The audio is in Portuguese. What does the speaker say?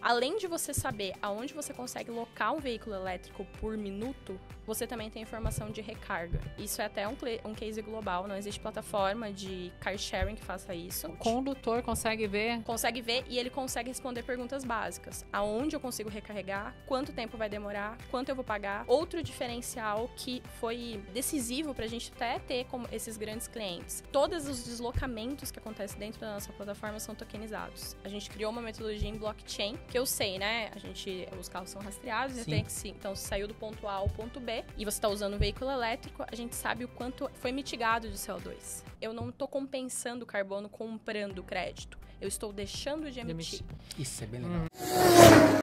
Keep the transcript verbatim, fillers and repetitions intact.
além de você saber aonde você consegue locar um veículo elétrico por minuto, você também tem informação de recarga. Isso é até um, um case global, não existe plataforma de car sharing que faça isso. O condutor consegue ver? Consegue ver e ele consegue responder perguntas básicas. Aonde eu consigo recarregar, quanto tempo vai demorar, quanto eu vou pagar. Outro diferencial que foi decisivo pra gente até ter como esses grandes clientes. Todos os deslocamentos que acontecem dentro da nossa plataforma são tokenizados. A gente criou uma metodologia em blockchain, que eu sei, né? A gente, os carros são rastreados, eu tenho que sim. Então, se saiu do ponto A ao ponto B e você está usando um veículo elétrico, a gente sabe o quanto foi mitigado de C O dois. Eu não estou compensando o carbono comprando crédito. Eu estou deixando de emitir. Isso é bem legal. Hum.